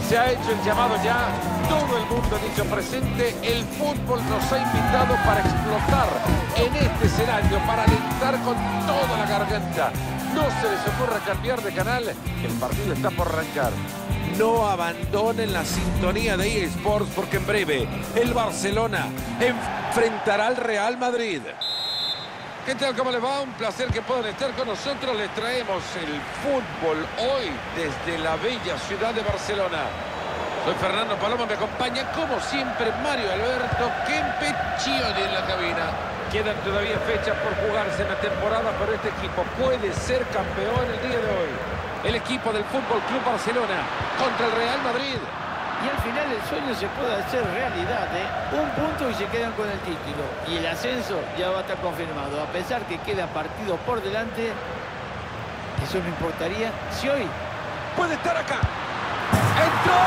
Se ha hecho el llamado ya, todo el mundo ha dicho presente, el fútbol nos ha invitado para explotar en este escenario, para alentar con toda la garganta. No se les ocurra cambiar de canal, el partido está por arrancar. No abandonen la sintonía de eSports porque en breve el Barcelona enfrentará al Real Madrid. ¿Qué tal? ¿Cómo les va? Un placer que puedan estar con nosotros. Les traemos el fútbol hoy desde la bella ciudad de Barcelona. Soy Fernando Paloma, me acompaña como siempre Mario Alberto Kempecchioni en la cabina. Quedan todavía fechas por jugarse en la temporada, pero este equipo puede ser campeón el día de hoy. El equipo del Fútbol Club Barcelona contra el Real Madrid. Y al final el sueño se puede hacer realidad, ¿eh? Un punto y se quedan con el título. Y el ascenso ya va a estar confirmado. A pesar que queda partido por delante, eso no importaría si hoy Puede estar acá. ¡Entró!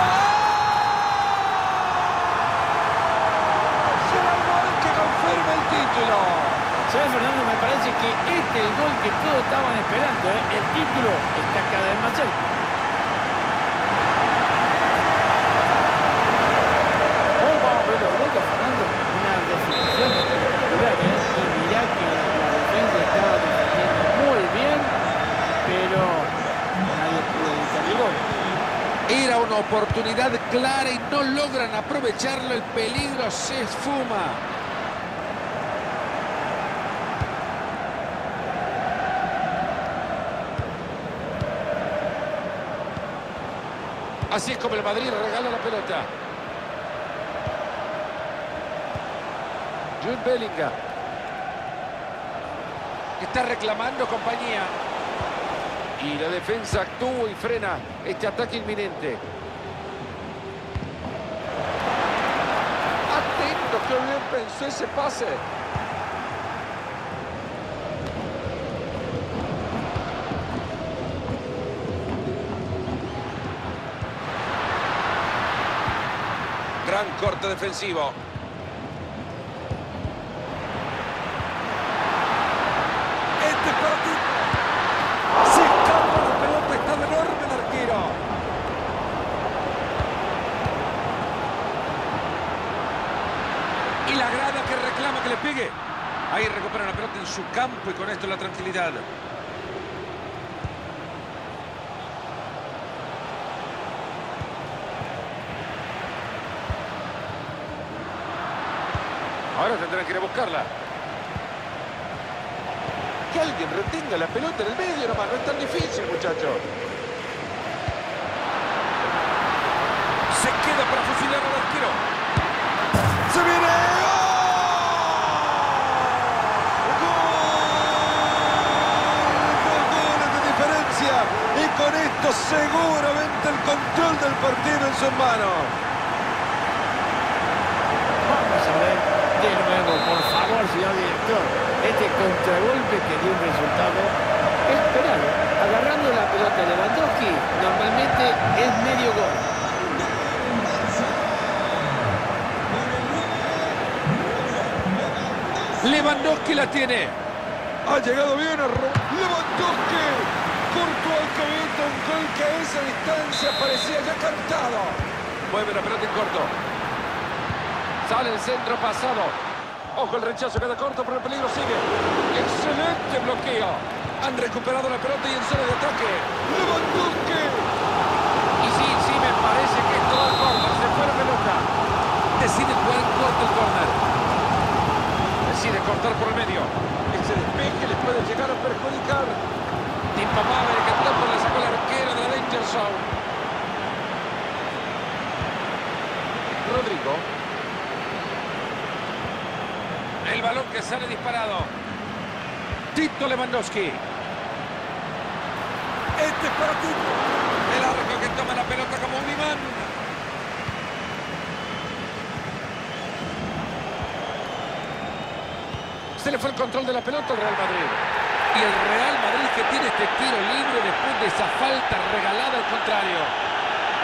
¡Será el gol que confirma el título! ¿Sabes, Fernando? Me parece que este es el gol que todos estaban esperando, ¿eh? El título está cada vez más cerca. Una definición espectacular, ¿eh? Y mirá que la defensa estaba defendiendo muy bien, pero nadie pudo evitar el gol. Era una oportunidad clara y no logran aprovecharlo. El peligro se esfuma. Así es como el Madrid regala la pelota. Jude Bellingham. Está reclamando compañía. Y la defensa actúa y frena este ataque inminente. Atento, que bien pensó ese pase. Gran corte defensivo. Se escapa la pelota, está de enorme el arquero. Y la grada que reclama que le pegue. Ahí recupera la pelota en su campo y con esto la tranquilidad. Ahora tendrán que ir a buscarla. Que alguien retenga la pelota en el medio nomás, no es tan difícil, muchachos. Se queda para fusilar al arquero. ¡Se viene! ¡Gol! ¡Dos goles de diferencia! Y con esto seguramente el control del partido en sus manos. Vamos a ver de nuevo, por favor, señor director. Este contragolpe que dio un resultado esperado. Agarrando la pelota de Lewandowski, normalmente es medio gol. Lewandowski la tiene. Ha llegado bien a Lewandowski. Courtois que evita un gol que a esa distancia parecía ya cantado. Mueve la pelota en corto. Sale el centro pasado. Ojo, el rechazo queda corto, pero el peligro sigue. ¡Excelente bloqueo! Han recuperado la pelota y en zona de ataque. ¡Lewandowski! Y sí, me parece que esto va al córner. Se fue la pelota. Decide jugar corto el córner. Decide cortar por el medio. Ese despeje les puede llegar a perjudicar. Timpa Maverick que tapa le sacó el arquero de la Danger Zone. Rodrigo. El balón que sale disparado. Tito Lewandowski. Este es para Tito. El arco que toma la pelota como un imán. Se le fue el control de la pelota al Real Madrid. Y el Real Madrid que tiene este tiro libre después de esa falta regalada al contrario.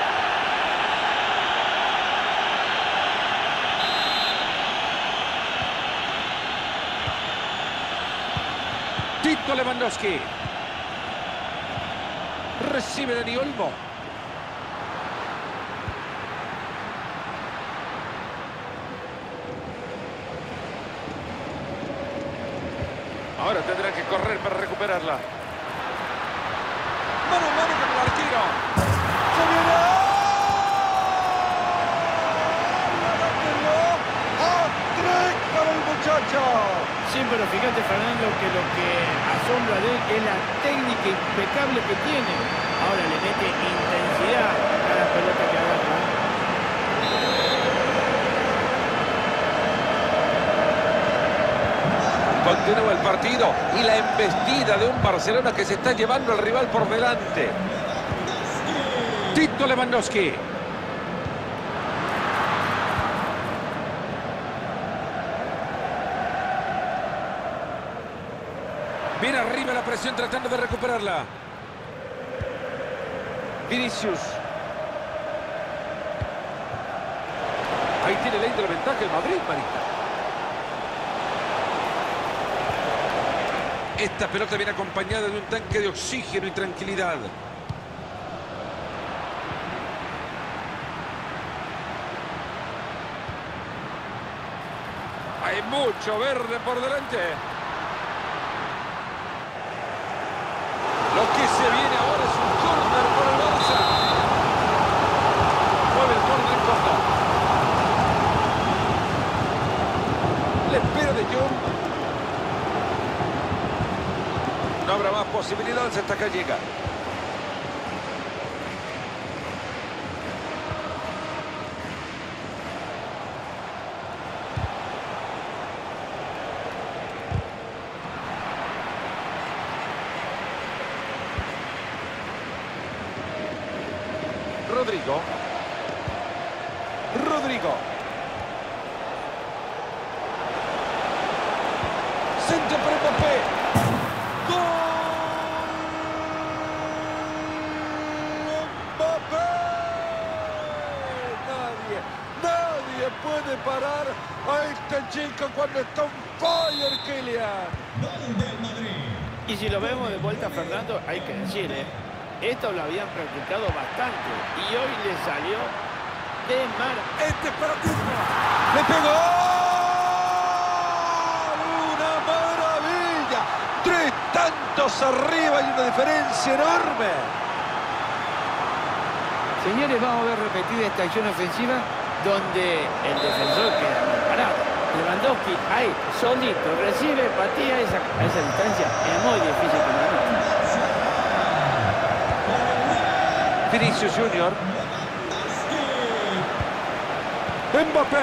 Tito Lewandowski. Recibe Dani Olmo. Ahora tendrá que correr para recuperarla. Mano a mano con el arquero. ¡Se viene! ¡Hat-trick para el muchacho! Sí, pero fíjate, Fernando, que lo que asombra de él es la técnica impecable que tiene. Ahora le mete intensidad a la pelota que agarra. Continúa el partido y la embestida de un Barcelona que se está llevando al rival por delante. Tito Lewandowski. Viene arriba la presión tratando de recuperarla. Vinicius. Ahí tiene ley de la ventaja el Madrid, Marita. Esta pelota viene acompañada de un tanque de oxígeno y tranquilidad. Hay mucho verde por delante. Lo que se viene ahora es un córner por el Barça. Mueve el córner en corto. Le espera de Jong. No habrá más posibilidades hasta acá llega. Rodrigo. Centro para Mbappé. Nadie puede parar a este chico cuando está on fire, Kylian. Y si lo vemos de vuelta, Fernando, hay que decir, esto lo habían practicado bastante y hoy le salió de mar. Este es para Tito. ¡Le pegó! ¡Una maravilla! 3 tantos arriba y una diferencia enorme. Señores, vamos a ver repetida esta acción ofensiva donde el defensor queda mal parado. Lewandowski ahí, solito, recibe, patea a esa distancia. Es muy difícil que lo anote. Vinicius Junior. Mbappé.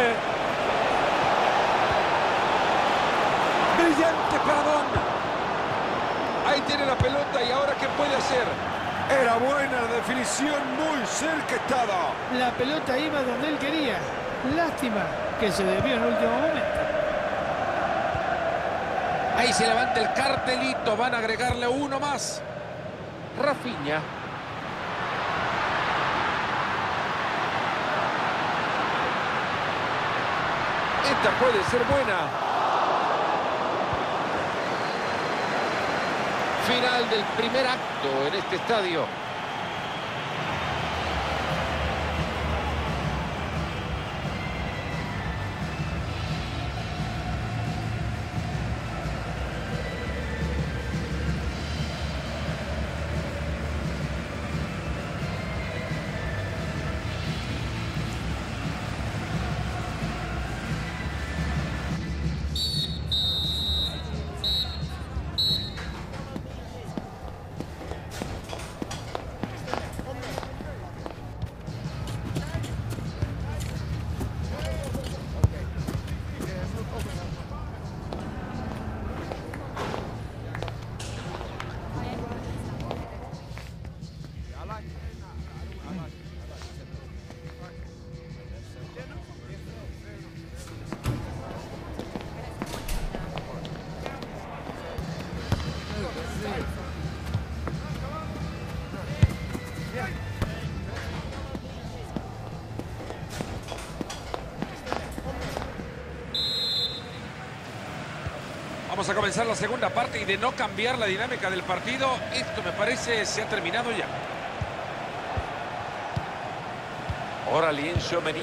Brillante paradón. Ahí tiene la pelota y ahora ¿qué puede hacer? Era buena la definición, muy cerca estaba. La pelota iba donde él quería. Lástima que se desvió en el último momento. Ahí se levanta el cartelito, van a agregarle uno más. Rafinha. Esta puede ser buena. Final del primer acto en este estadio. Vamos a comenzar la segunda parte y de no cambiar la dinámica del partido, esto me parece se ha terminado ya. Ahora Lien Tchouameni.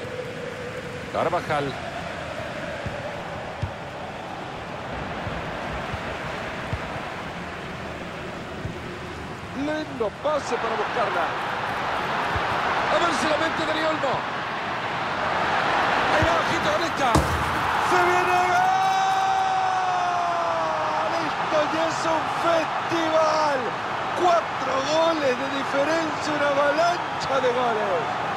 Carvajal. Lindo pase para buscarla. A ver si la mete Dani Olmo. Ahí va, bajito, derecha. ¡Se viene el gol! Esto ya es un festival. 4 goles de diferencia, una avalancha de goles.